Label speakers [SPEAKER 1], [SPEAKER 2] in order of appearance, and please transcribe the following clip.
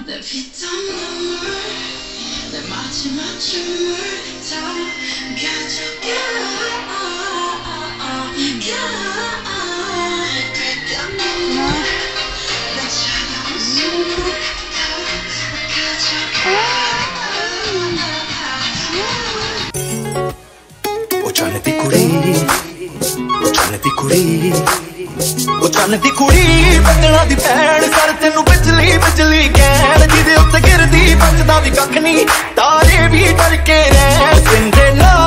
[SPEAKER 1] 내 피땀 눈물 내 마지막 춤을 다 가져가 피땀 눈물 내 차가운 숨을 다 가져가
[SPEAKER 2] ओ चन्न दी कुड़ी ओ चन्न दी कुड़ी ओ चन्न दी कुड़ी बजना दी भैन सर तेनू बिजली बिजली कहण जिदे उत्ते गिरदी बचदा भी कख नहीं तारे भी डर के रैन सिंदे ला